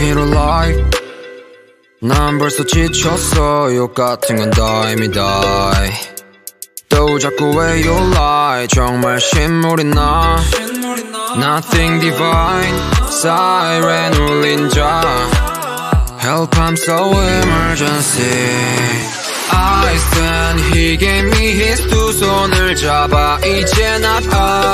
like 난 벌써 지쳤어 욕 같은 건 다 이미 die 또 자꾸 왜 you lie 정말 신물이 나 Nothing divine Siren 울린 자 Help I'm so emergency I stand He gave me his 두 손을 잡아 이제 not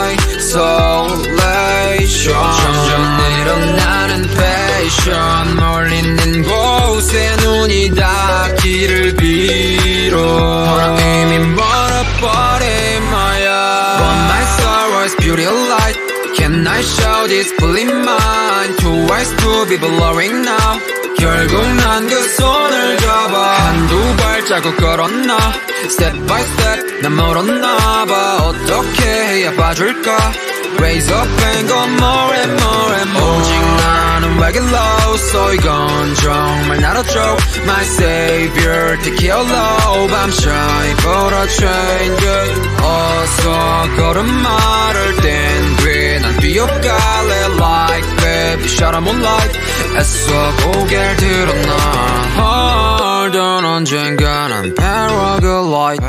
isolation 점점 늘어나는 passion 멀리 있는 곳에 눈이 닿기를 빌어 나 이미 멀어버린 마야 But my sorrow is beauty light Can I show this fully mine Twice to be blurring now 결국 난 그 손을 잡아 한두 발자국 걸었나 Step by step 난 멀었나 봐 어떻게 해야 봐줄까 Raise up and go more and more and more 오직 나는 왜 이렇게 low So 이건 정말 나로 joke My savior take it low I'm shy but I change it 어서 걸음마를 땐 뒤에 난 뛰어갈래 Like baby shut up moonlight 애써 고개를 들었나 Hold on 언젠가 난 paraglide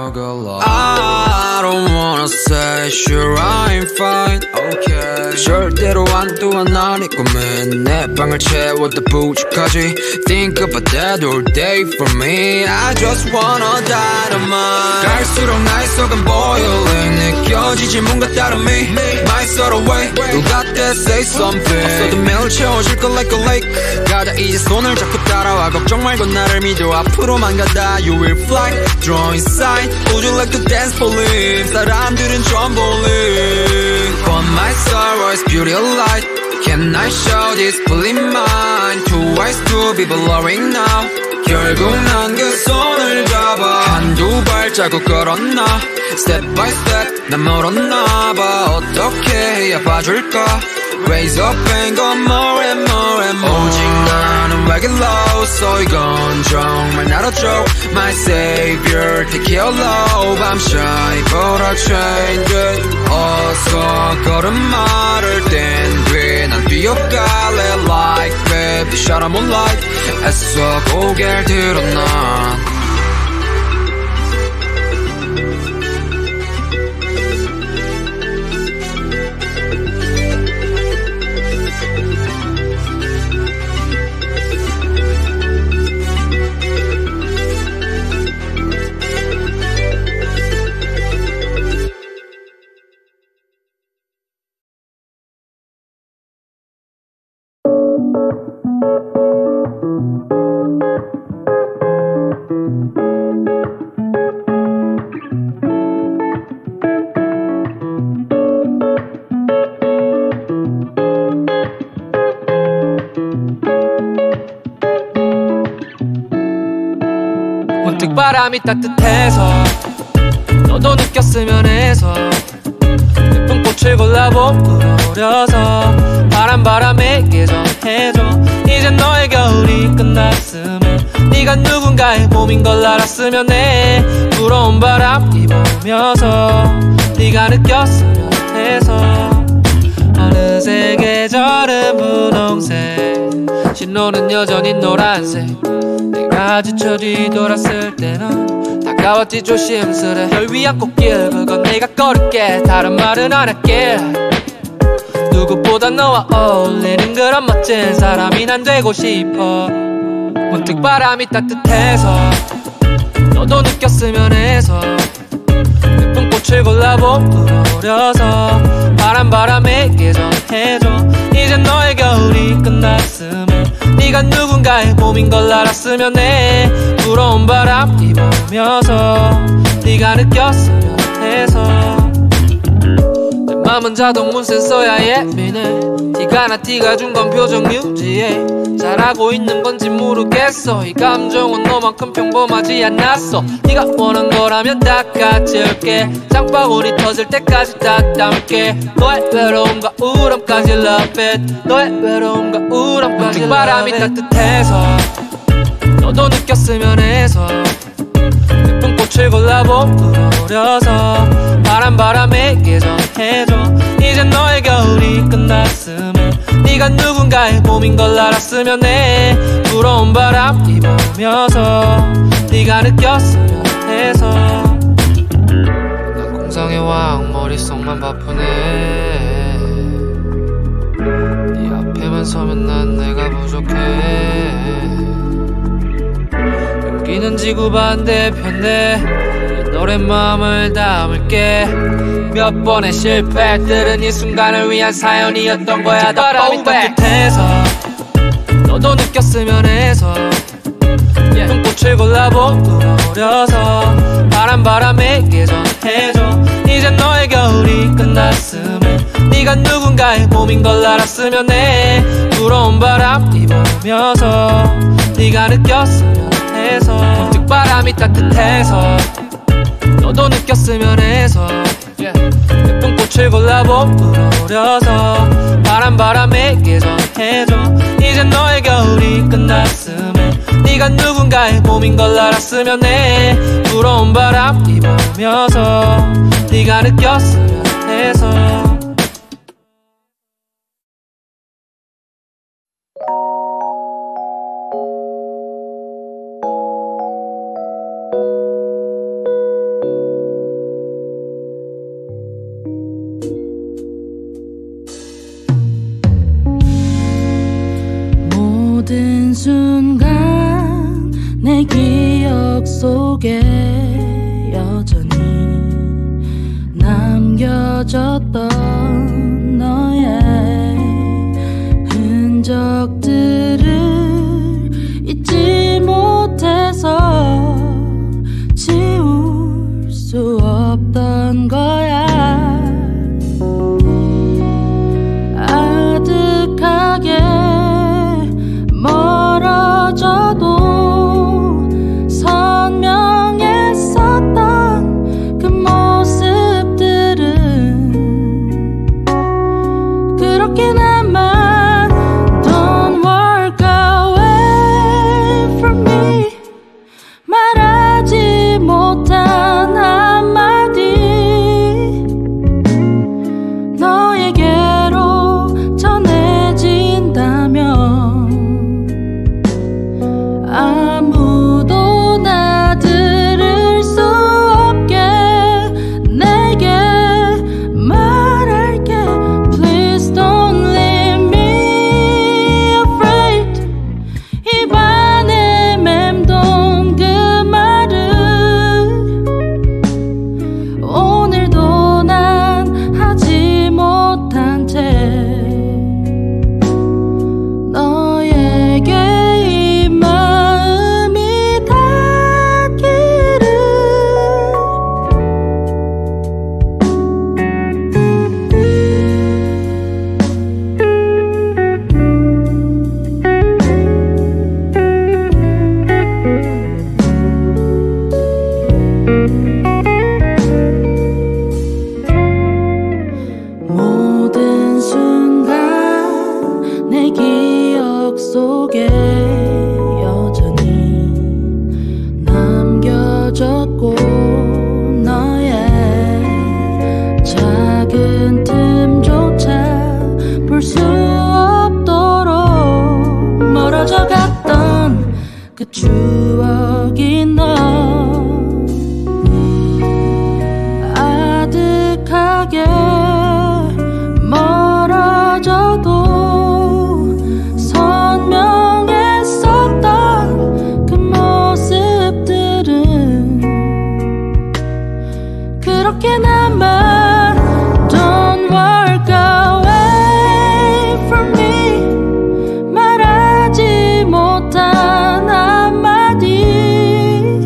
I don't wanna say sure I'm fine okay 절대로 안 또한 난 이 꿈은 내 방을 채웠다 부족하지 Think about that all day for me I just wanna dynamite 갈수록 나의 속은 boiling 느껴지지 뭔가 다른 me My sort of way You got that say something 없어도 매일 채워질 것 like a lake 가자 이제 손을 잡고 따라와 걱정 말고 나를 믿어 앞으로만 가다 You will fly Draw inside Would you like to dance for live 사람들은 전부 live But my sorrow is beauty light Can I show this fully mine Twice to be blurring now 결국 난 그 손을 잡아 한두 발자국 걸었나 Step by step 난 멀었나 봐 어떻게 해야 봐줄까 Raise up and go more and more and more 오직 나는 왜 이렇게 low So 이건 정말 나로 joke My savior take it low I'm shy but I change it 어서 걸음마를 뗀 뒤에 난 뛰어갈래 Like baby shut up moonlight 애써 고개를 들었나 문득 바람이 따뜻해서 너도 느꼈으면 해서 예쁜 꽃을 골라보 불어오려서 바람에게 전해줘 이젠 너의 겨울이 끝났으면 네가 누군가의 몸인 걸 알았으면 해 불어온 바람 입으면서 네가 느꼈으면 해서 어느새 계절은 분홍색 신호는 여전히 노란색 내가 지쳐 뒤돌았을 때는 다가왔지 조심스레 널 위한 꽃길 그건 내가 걸을게 다른 말은 안 할게 누구보다 너와 어울리는 그런 멋진 사람이 난 되고 싶어 문득 바람이 따뜻해서 너도 느꼈으면 해서 예쁜 꽃을 골라보 불어오려서 바람에게 전해줘 이젠 너의 겨울이 끝났으면 네가 누군가의 몸인 걸 알았으면 해 불어온 바람 입으면서 네가 느꼈으면 해서 내 맘은 자동문 센서야 예민해 티가 나 티가 준 건 표정 유지해 잘하고 있는 건지 모르겠어 이 감정은 너만큼 평범하지 않았어 네가 원한 거라면 다 가질게 장바구니 터질 때까지 다 담을게 너의 외로움과 우울함까지 love it 너의 외로움과 우울함까지 문득 바람이 따뜻해서 너도 느꼈으면 해서 예쁜 꽃을 골라보 불어오려서 바람에게 전해줘 이젠 너의 겨울이 끝났으면 네가 네가 누군가의 몸인 걸 알았으면 해. 불어온 바람 입으면서 네가 느꼈으면 해서. 난 공상의 왕 머릿속만 바쁘네. 네 앞에만 서면 난 내가 부족해. 여기는 지구 반대편에 너의 마음을 담을게. 몇 번의 실패들은 이 순간을 위한 사연이었던 거야. 바람이 따뜻해서 너도 느꼈으면 해서 눈꽃을 골라보고 어려서 바람에게 전해줘. 이제 너의 겨울이 끝났음에 네가 누군가의 몸인 걸 알았으면 해. 불어온 바람 입으면서 네가 느꼈으면 해서. 문득 바람이 따뜻해서 너도 느꼈으면 해서 예쁜 꽃을 골라보고 어려서 바람에게 전해줘. 이제 너의 겨울이 끝났음에 네가 누군가의 몸인 걸 알았으면 해. 불어온 바람 입으면서 네가 느꼈으면 해서. 모든 순간 내 기억 속에 여전히 남겨졌던 너의 흔적들을 잊지 못해서 지울 수 없던 거야. 아득하게 멀어져도 선명했었던 그 모습들은 그렇게 남아. Don't walk away from me. 말하지 못한 한마디 너에게로 전해진다면 아무도 나 들을 수 없게 내게 말할게. Please don't leave me afraid. 입안에 맴돈 그 말을 오늘도 난 하지 못한 채 너에게 이 마음이 닿기를. 모든 순간 내 기억 속에 여전히 남겨졌고 너의 작은 틈조차 볼 수 없도록 멀어져 갔던 그 추억이 너. 아득하게 멀어져도 선명했었던 그 모습들은 그렇게 남아. Don't walk away from me. 말하지 못한 한마디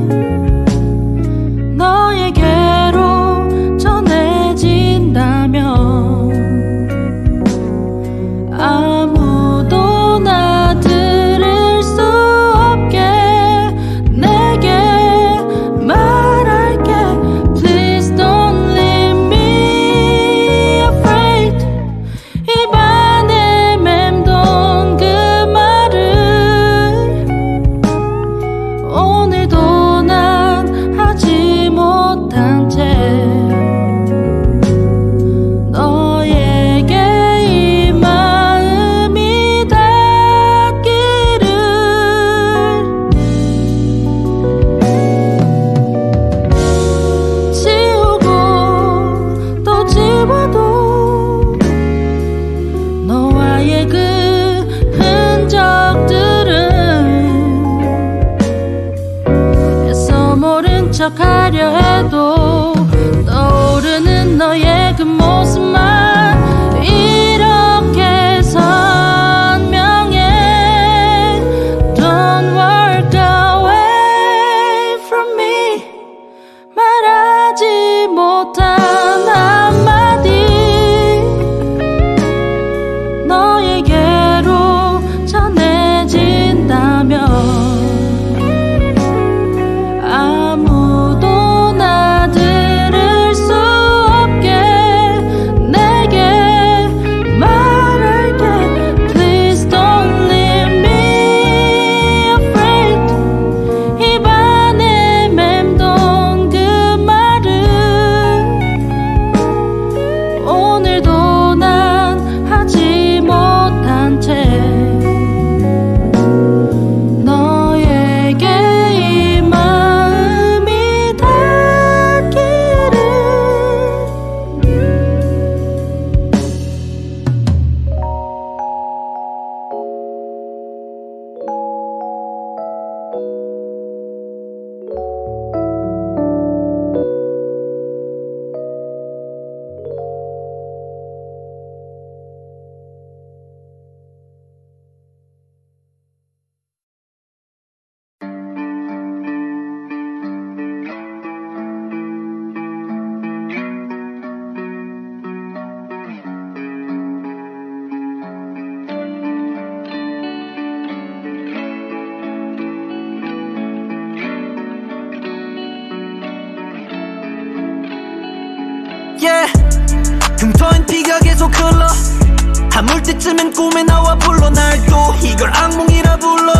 계속 흘러 아물 때쯤엔 꿈에 나와 불러 날 또 이걸 악몽이라 불러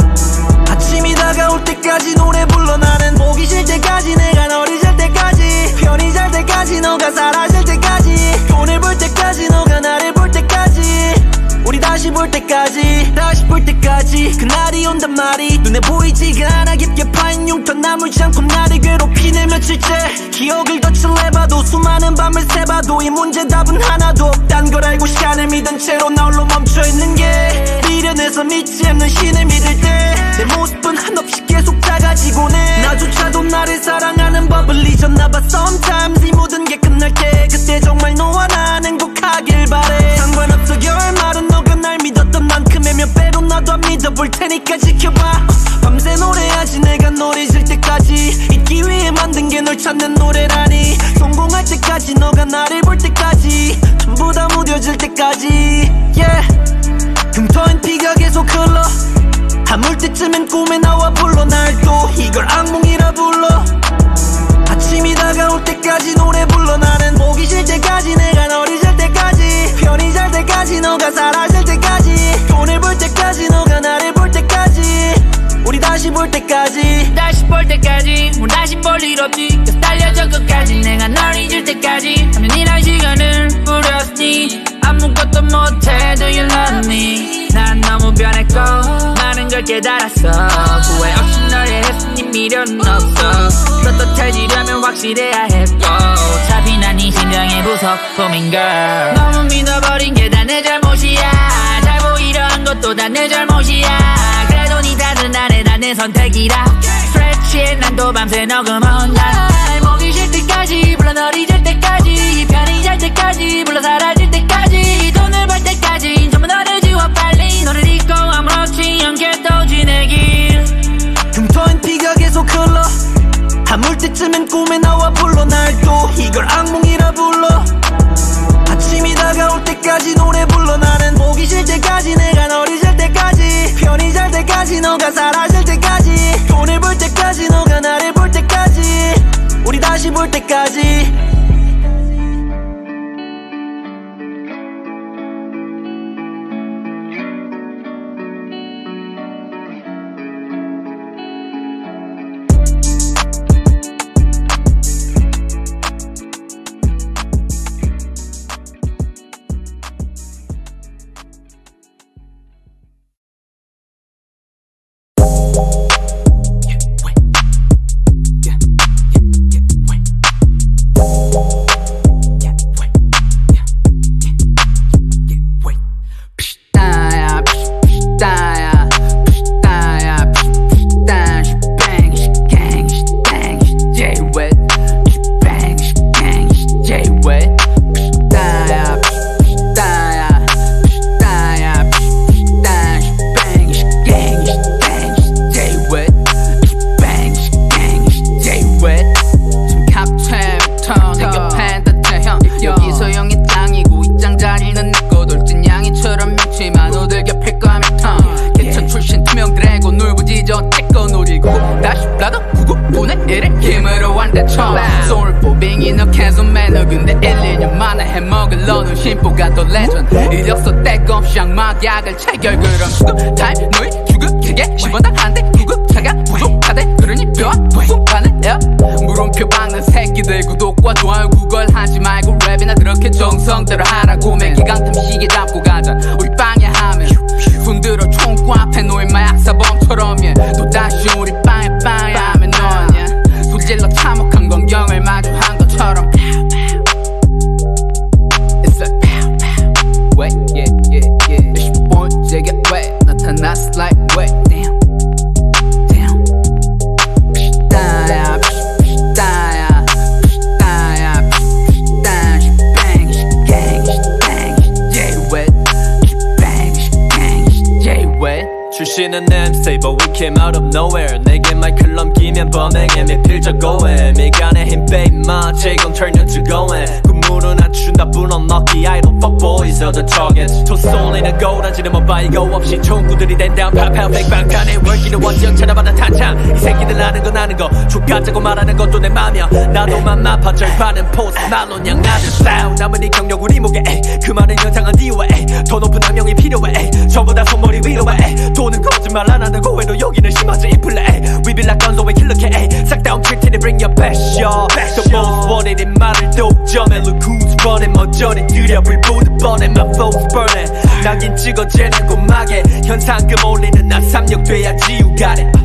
아침이 다가올 때까지 노래 불러 나는 보기 싫을 때까지 내가 널 잊을 때까지 편히 잘 때까지 너가 사라질 때까지 돈을 벌 때까지 너가 나를 볼 때까지 우리 다시 볼 때까지 다시 볼 때까지 그날이 온단 말이 눈에 보이지가 않아 깊게 파인 흉터 나물지 않고 나를 괴롭히네 며칠째 기억을 덧칠해봐도 수많은 밤을 새봐도 이 문제 답은 하나도 없단 걸 알고 시간을 믿은 채로 나 홀로 멈춰있는 게 미련해서 믿지 않는 신을 믿을 때 내 모습은 한없이 계속 작아지곤 해 나조차도 나를 사랑하는 법을 잊었나봐 Sometimes 이 모든 게 끝날 때 그때 정말 너와 난 행복하길 바래 상관없어 결말은 너가 날 믿었던 만큼의 몇 배로 나도 안 믿어볼 테니까 지켜봐 밤새 노래하지 내가 널 잊을 때까지 잊기 위해 만든 게 널 찾는 노래라니 성공할 때까지 너가 나를 볼 때까지 전부 다 무뎌질 때까지 yeah. 흉터인 피가 계속 흘러 아물 때쯤엔 꿈에 나와 불러 날 또 이걸 악몽이라 불러 아침이 다가올 때까지 노래 불러 나는 보기 싫을 때까지 내가 널 잊을 때까지 편히 잘 때까지 너가 사라질 때까지 돈을 벌 때까지 너가 나를 볼 때까지 우리 다시 볼 때까지 다시 볼 때까지 우리 다시 볼 일 없지 계속 달려져 끝까지 내가 널 잊을 때까지 3년이란 시간을 부렸니 아무것도 못해 Do you love me 난 너무 변했고 많은 걸 깨달았어 후회 없이 널 이해했으니 미련은 없어 떳떳해지려면 확실해야 했고 어차피 난 이 심장의 부속품인 girl 너무 믿어버린 게 다 내 잘못이야 잘 보이려 한 것도 다 내 잘못이야 그래도 네 탓은 안해 다 내 선택이라 Stretch해 난 또 밤새 녹음한 날 보기 싫을 때까지 불러 널 잊을 때까지 편히 잘 때까지 불러 사라질 때까지 돈을 벌 때까지 전부 너를 지워 빨리 너를 잊고 아무렇지 않게 또 지내길 흉터인 피가 계속 흘러 아물 때쯤엔 꿈에 나와 불러 날 또 이걸 악몽이라 불러 아침이 다가올 때까지 노래 불러 나는 보기 싫을 때까지 내가 널 잊을 때까지 편히 잘 때까지 너가 사라질 때까지 돈을 벌 때까지 너가 나를 볼 때까지 우리 다시 볼 때까지 심보가 더 레전드 이력서 떼꼼 쌍막약을 체결 그럼 수급 타임 너희 주급지게 10원 한대 구급차가 부족하대 그러니 뼈 부족하는 애 물음표 박는 새끼들 구독과 좋아요 구걸 하지 말고 랩이나 그렇게 정성대로 하라고 매기강 탐시계 잡고 가자 우리 빵야 하면 손들어 총구 앞에 놓인 마약사범처럼 또다시 우리 빵에 하면 너냐 소질러 참혹한 광경을 마주한 것처럼 Wait, yeah, yeah, yeah. It's your boy, Jigga, wait. 나타났어 like, wait, damn, damn. Psh-daya, psh-daya, psh-daya, psh-daya. She-bang, she-gang, she-bang, she-jay-wet. She-bang, she-gang, she-jay-wet. 출신은 M-Stable, we came out of nowhere. 내게 마이크를 넘기면 범행에 미필적 고해. 미간에 힘 빼 임마, 지금 turn you to going. 군무는 한 맞춘다 뿐 unlucky I don't fuck boys or the target 토솔리는 고라지는 뭐 바이고 없이 총구들이 된 다음 팔팔 백방탄에 월기는 원정 찾아받아 탄창 이 새끼들 아는 거 족같자고 말하는 것도 내 맘이야 나도 맘마파 절반은 포스 말론 양아들 싸우 남은 이 경력 우리 목에 그 많은 연상한 디오에 더 높은 악명이 필요해 전부 다 손머리 위로 해 돈은 거짓말 안 하는 고해도 여기는 심하지 인플레 We be like gonzo and killer K 싹 다 훔칠 테니 bring your best y'all The most wanted 인 말을 독점해 Look who's running 머저리 들여 불 보듯 뻔해 My flow's burning 낙인 찍어 쟤는 고막에 현상금 올리는 나 3역 돼야지 you got it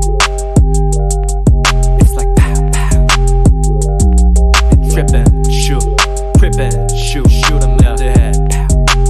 It's like pow pow Trip and shoot Trip and shoot Shoot 'em in the head pow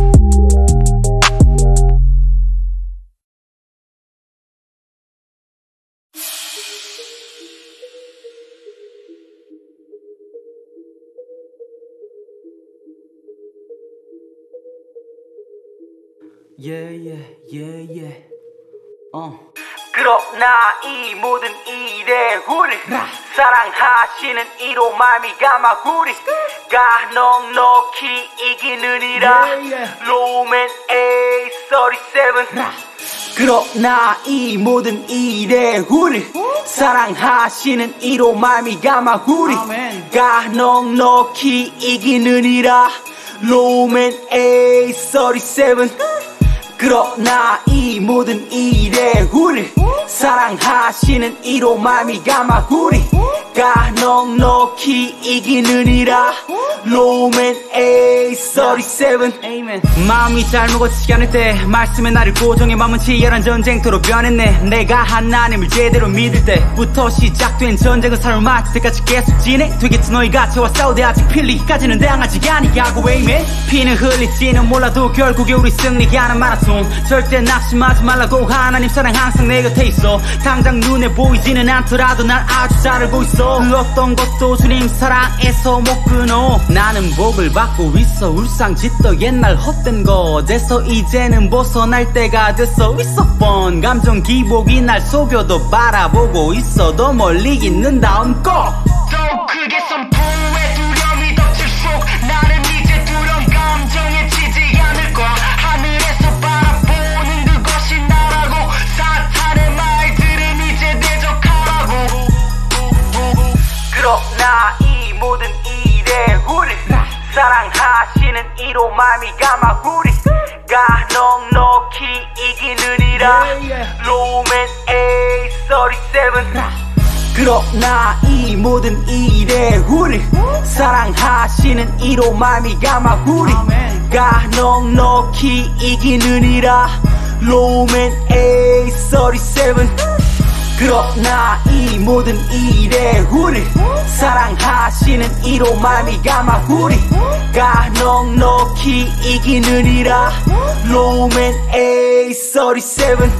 그러나 이 모든 일에 우리 사랑하시는 이로 말미가 막 우리가 넉넉히 이기느니라 로맨 A37 그러나 이 모든 일에 우리 사랑하시는 이로 말미가 막 우리가 넉넉히 이기느니라 로맨 A37 그러나 이 모든 일에 우리 사랑하시는 이로 말미가 막 우리가 넉넉히 이기느니라 로맨 A37 Amen. 마음이 잘 먹어지지 않을 때 말씀에 나를 고정해 마음은 치열한 전쟁터로 변했네 내가 하나님을 제대로 믿을 때부터 시작된 전쟁은 사람을 맞을 때까지 계속 진행되겠지 너희가 저와 싸우되 아직 필리까지는 당하지 아니하고 Amen. 피는 흘릴지는 몰라도 결국에 우리 승리하는 마라톤 절대 낙심하지 말라고 하나님 사랑 항상 내 곁에 있어 당장 눈에 보이지는 않더라도 날 아주 잘 알고 있어 그 어떤 것도 주님 사랑에서 못 끊어 나는 복을 받고 있어 울상짓더 옛날 헛된 것에서 이제는 벗어날 때가 됐어 있어 뻔 감정 기복이 날 속여도 바라보고 있어 더 멀리 있는 다음 거 더 크게 선포해 두려움이 덮칠수록 나는 이제 두려운 감정에 지지 않을 거야 하늘에서 바라보는 그것이 나라고 사탄의 말들은 이제 대적하라고 그러나 이 모든 일에 우리 사랑하시는 이로 말미가 막 우리가 넉넉히 이기느니라 로맨 A37 그러나 이 모든 일에 우리 사랑하시는 이로 말미가 막 우리가 넉넉히 이기느니라 로맨 A37 그러나 이 모든 일에 우리 사랑하시는 이로 말미가 막 우리가 넉넉히 이기느니라 로맨 A37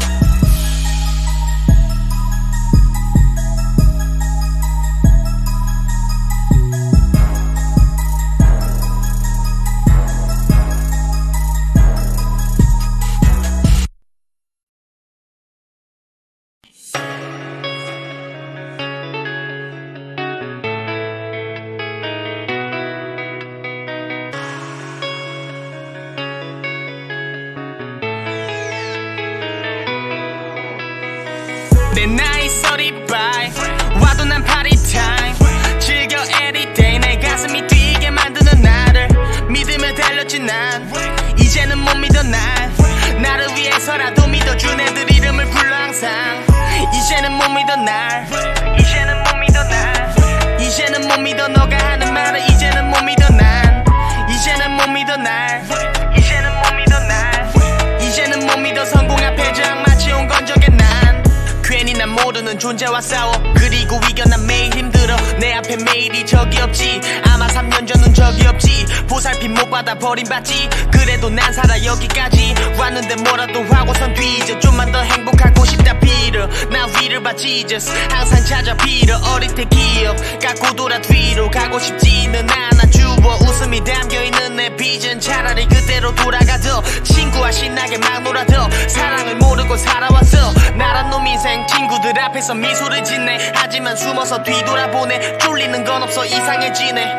내 나이 35 와도 난 party time 즐겨 everyday 내 가슴이 뛰게 만드는 나를 믿으며 달렸지 난 이제는 못 믿어 난 나를 위해서라도 믿어준 애들 이름을 불러 항상 이제는 못 믿어 날 이제는 못 믿어 날 이제는 못 믿어 너가 하는 말을 이제는 못 믿어 난 이제는 못 믿어 날 이제는 못 믿어 날 이제는 못 믿어 성공 앞에 장마치 온 건적에 난 괜히 난 모르는 존재와 싸워 그리고 이겨 난 매일 힘들어 내 앞에 매일이 적이 없지 아마 3년 전은 적이 없지 보살핌 못 받아 버림받지 그래도 난 살아 여기까지 왔는데 뭐라도 하고선 뒤져 좀만 더 행복하고 싶다 빌어 나 위를 봐 Jesus 항상 찾아 빌어 어릴 때 기억 갖고 돌아 뒤로 가고 싶지는 않아 주워 웃음이 담겨있는 내 비전 차라리 그대로 돌아가도 친구와 신나게 막 놀아도 사랑을 모르고 살아왔어 나란 놈 인생 친구들 앞에서 미소를 짓네 하지만 숨어서 뒤돌아보네 쫄리는 건 없어 이상해지네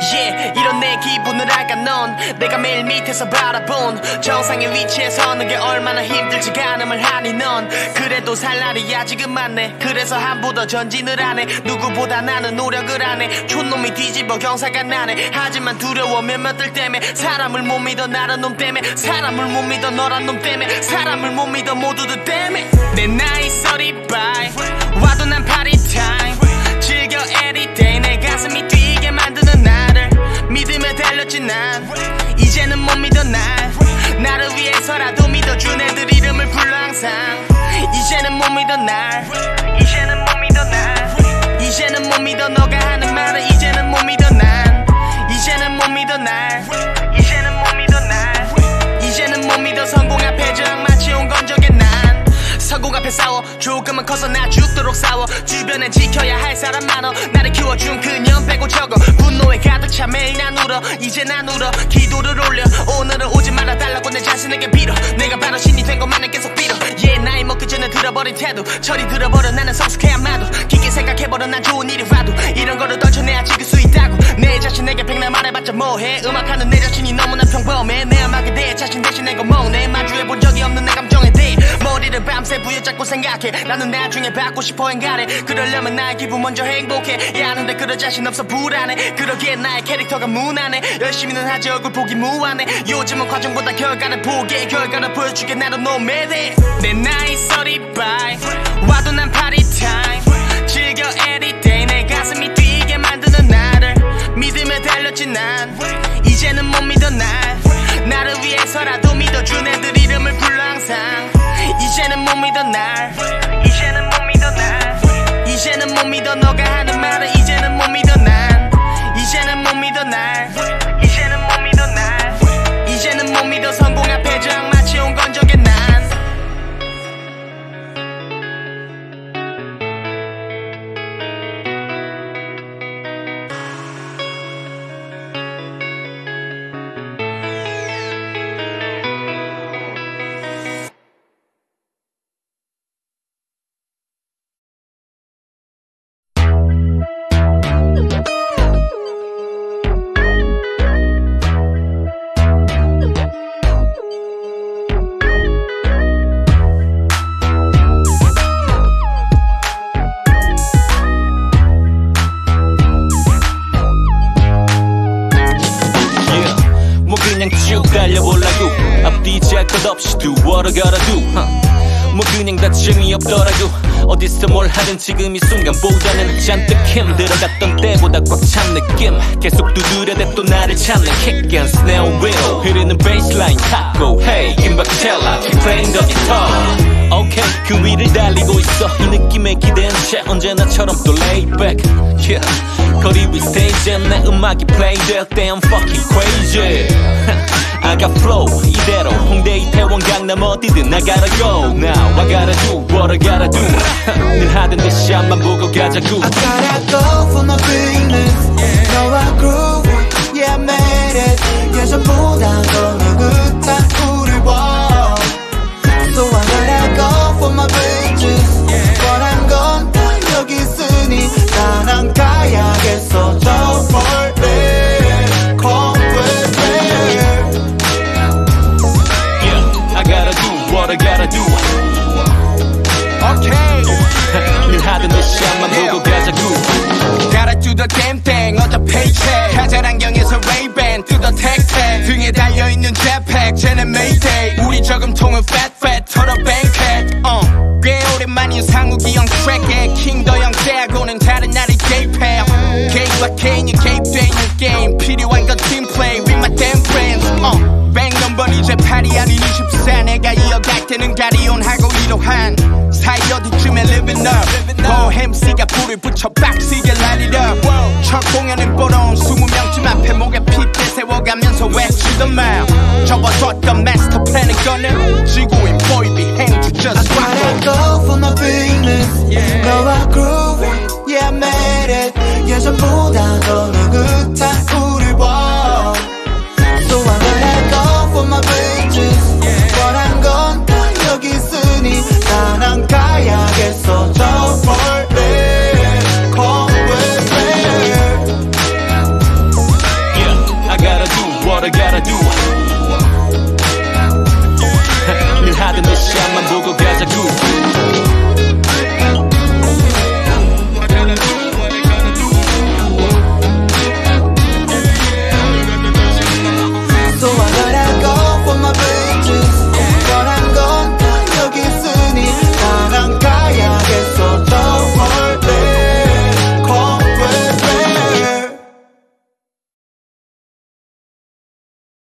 Yeah, 이런 내 기분을 알까 넌 내가 매일 밑에서 바라본 정상의 위치에 서는 게 얼마나 힘들지가 않음을 하니 넌 그래도 살 날이 아직은 많네 그래서 한 步 더 전진을 하네 누구보다 나는 노력을 하네 촌놈이 뒤집어 경사가 나네 하지만 두려워 몇몇들 때문에 사람을 못 믿어 나란 놈 때문에 사람을 못 믿어 너란 놈 때문에 사람을 못 믿어 모두들 때문에 내 나이 35 와도 난 파리 타임 즐겨 everyday 내 가슴이 뛰게 만드는 나를 믿음에 달렸지 난 이제는 못 믿어 날 나를 위해서라도 믿어준 애들 이름을 불러 항상 이제는 못 믿어 날 이제는 못 믿어 날 이제는 못 믿어 너가 하는 말을 이제는 못 믿어 난 이제는 못 믿어 날 이제는 못 믿어 날 이제는 못 믿어 성공 앞에 저항마치 온 건적에 난 성공 앞에 싸워 조금은 커서 나 죽도록 싸워 주변에 지켜야 할 사람 많어 나를 키워준 그년 빼고 적어 분노에 가득 차 매일 난 울어 이제 난 울어 기도를 올려 오늘은 오지 말아달라고 내 자신에게 빌어 내가 바로 신이 된 것만은 계속 빌어 나이 먹기 전에 들어버린 태도 철이 들어버려 나는 성숙해 아마도 깊게 생각해버려 난 좋은 일이 와도 이런 거를 떨쳐내야 찍을 수 있다고 내 자신에게 백날 말해봤자 뭐해 음악하는 내 자신이 너무나 평범해 내 음악에 대해 자신 대신 내가 먹네 마주해본 적이 없는 내 감정에 대해 머리를 밤새 부여잡고 생각해 나는 나중에 받고 싶어 행가래 그러려면 나의 기분 먼저 행복해 야하는데 그럴 자신 없어 불안해 그러기에 나의 캐릭터가 무난해 열심히는 하지 얼굴 보기 무한해 요즘은 과정보다 결과를 보게 결과를 보여주게 나도 노매대 내 나이 35 와도 난 파리 타임 즐겨 everyday 내 가슴이 뛰게 만드는 나를 믿음에 달렸지 난 이제는 못 믿어 날 나를 위해서라도 믿어준 애들 이름을 불러 항상 이제는 못 믿어 날 이제는 못 믿어 날 이제는 못 믿어 너가 하는 말을 이제는 못 믿어 난 이제는 못 믿어 날 이제는 못 믿어 날 이제는 못 믿어 성공 앞에 저항마치 온 건적에 난 달려보려고 앞뒤지 할 것 없이 do what I gotta do 뭐 그냥 다짐이 없더라고 어디서 뭘 하든 지금 이 순간보다는 잔뜩 힘들어갔던 때보다 꽉 찬 느낌 계속 두드려대 또 나를 찾는 kick and snare wheel 흐르는 bassline 타고 hey 김박텔라 keep playing the guitar Okay 그 위를 달리고 있어 이 느낌에 기댄 채 언제나처럼 또 lay back yeah 거리 위 스테이지에 내 음악이 play 될 때 I'm fucking crazy I got flow 이대로 홍대 이태원 강남 어디든 I gotta go now I gotta do what I gotta do 늘 하던 듯이 앞만 보고 가자고 I gotta go for my business 너와 groove yeah I made it 예전보다 더 느긋한 우릴 봐 So I gotta go for my business 원한 건 다 여기 있으니 난 가야겠어 저 멀리 What I gotta do Okay 늘 하던 듯이 앞만 보고 가자고 Gotta do the damn thing 어차피 paycheck 가잘 안경에서 Ray-Ban 뜯어 택택 등에 달려있는 jetpack 쟤는 Mayday 우리 저금통은 fat fat 털어 banquet 꽤 오랜만인 상욱이 형 트랙에 킹더 형제하고는 다른 나를 개입해 개입과 개인이 개입돼 있는 게임 필요한 건 팀플레이 with my damn friends 백 넘버는 이제 8이 아닌 24 내가 이어갈 때는 가리온하고 이러한 사이 어디쯤에 living up 더 MC가 불을 붙여 빡시게 light it up 첫 공연은 보러온 20명쯤 앞에 목에 핏대 세워가면서 외치던 말 접어뒀던 마스터 플랜은 꺼내 지구인 보이비 행주 just rock I gotta go for my business 너와 groove yeah I made it 예전보다 더 느긋한